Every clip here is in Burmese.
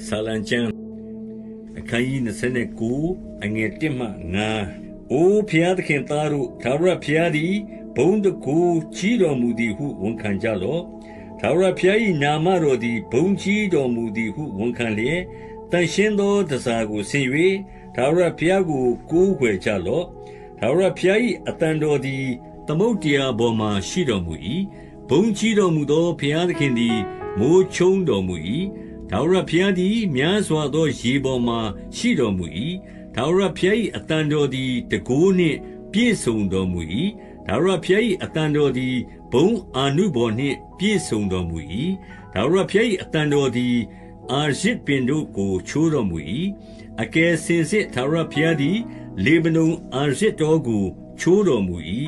ဆာလံကျမ်းအခန်းကြီး29အငယ်1မှ9အိုဖျားသခင်သားတို့ထာဝရဘုရားသည်ဘုန်းတကူကြီးတော်မူသည်ဟုဝန်ခံကြလော့ထာဝရဘုရား၏နာမတော်သည်ဘုန်းကြီးတော်မူသည်ဟုဝန်ခံလျက်တန်ရှင်းသောတန်ဆာကိုဆင်၍ထာဝရဘုရားကိုကိုးကွယ်ကြလော့ထာဝရဘုရား၏အတန်တော်သည်သမုဒ္ဒရာပေါ်မှရှိတော်မူ၏ဘုန်းကြီးတော်မူသောဘုရားသခင်သည်မိုးချုံတော်မူ၏ထာဝရဘုရားသည်များစွာသောရေပေါ်မှရှိတော်မူ၏ထာဝရဘုရား၏အတန်တော်သည်တန်ခိုးနှင့်ပြည့်စုံတော်မူ၏ထာဝရဘုရား၏အတန်တော်သည်ဘုန်းအာနုဘော်နှင့်ပြည့်စုံတော်မူ၏ထာဝရဘုရား၏အတန်တော်သည်အာရဇ်ပင်တို့ကိုချိုးတော်မူ၏အကယ်စင်စစ်ထာဝရဘုရားသည်လေဗနုန်အာရဇ်တော်ကိုချိုးတော်မူ၏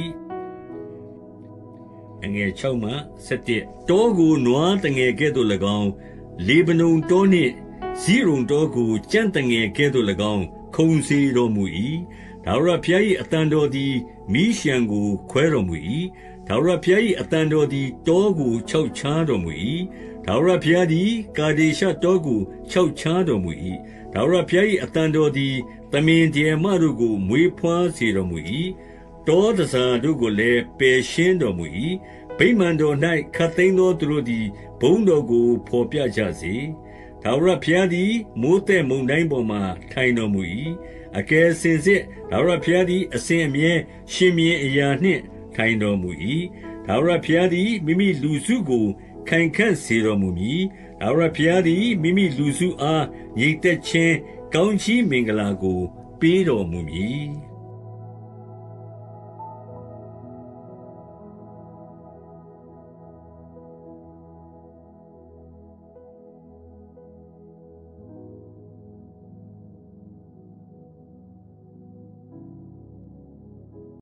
အငယ်6မှ7တောကိုနွားတငယ်ကဲ့သို့၎င်းလေဗနုန်တောနှင့်ဇိရုန်တောကိုကြံ့တငယ်ကဲ့သို့၎င်းခုန်စေတော်မူ၏ထာဝရဘုရား၏အတန်တော်သည်မီးလျှံကိုခွဲတော်မူ၏ထာဝရဘုရား၏အတန်တော်သည်တောကိုခြောက်ခြားတော်မူ၏ထာဝရဘုရားသည်ကာဒေရှတောကိုခြောက်ခြားတော်မူ၏ထာဝရဘုရား၏အတန်တော်သည်သမင်ဒီယမတို့ကိုမွေးဖွားစေတော်မူ၏တောတစားတို့ကိုလည်းပယ်ရှင်းတော်မူ၏ဗိမာန်တော်၌ခတ်သိမ်းသောသူတို့သည်ဘုန်းတော်ကိုဖော်ပြကြစေထာဝရဘုရားသည်မိုးတဲ့မုန်တိုင်းပေါ်မှထိုင်တော်မူ၏အကယ်စင်စစ်ထာဝရဘုရားသည်အစဉ်အမြဲရှင်မြင်းအရာနှင့်ထိုင်တော်မူ၏ထာဝရဘုရားသည်မိမိလူစုကိုခိုင်ခန့်စေတော်မူမည်ထာဝရဘုရားသည်မိမိလူစုအားညီသက်ခြင်းကောင်းချီးမင်္ဂလာကိုပေးတော်မူမည်